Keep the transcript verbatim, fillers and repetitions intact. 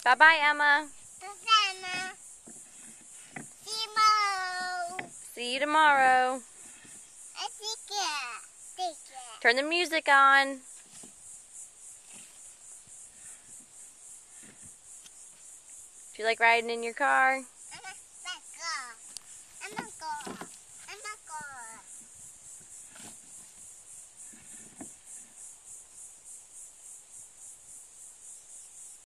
Bye-bye, Emma. Bye-bye, Emma. See you tomorrow. See you tomorrow. Take care. Take care. Turn the music on. Do you like riding in your car?